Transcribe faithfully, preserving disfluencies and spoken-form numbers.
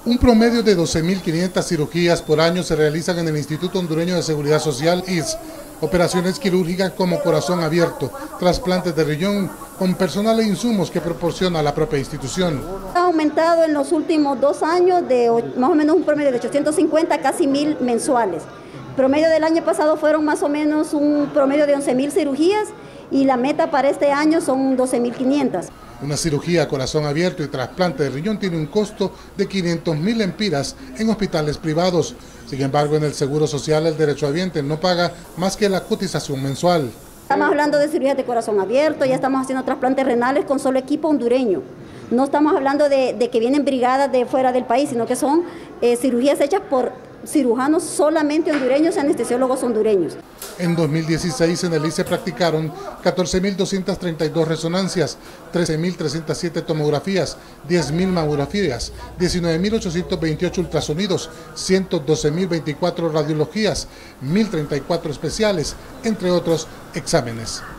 Un promedio de doce mil quinientas cirugías por año se realizan en el Instituto Hondureño de Seguridad Social, I S. Operaciones quirúrgicas como corazón abierto, trasplantes de riñón, con personal e insumos que proporciona la propia institución. Ha aumentado en los últimos dos años de más o menos un promedio de ochocientos cincuenta a casi mil mensuales. El promedio del año pasado fueron más o menos un promedio de once mil cirugías y la meta para este año son doce mil quinientas. Una cirugía a corazón abierto y trasplante de riñón tiene un costo de quinientos mil lempiras en hospitales privados. Sin embargo, en el Seguro Social el derechohabiente no paga más que la cotización mensual. Estamos hablando de cirugías de corazón abierto, ya estamos haciendo trasplantes renales con solo equipo hondureño. No estamos hablando de, de que vienen brigadas de fuera del país, sino que son eh, cirugías hechas por cirujanos solamente hondureños y anestesiólogos hondureños. En dos mil dieciséis en el I S se practicaron catorce mil doscientas treinta y dos resonancias, trece mil trescientas siete tomografías, diez mil mamografías, diecinueve mil ochocientos veintiocho ultrasonidos, ciento doce mil veinticuatro radiologías, mil treinta y cuatro especiales, entre otros exámenes.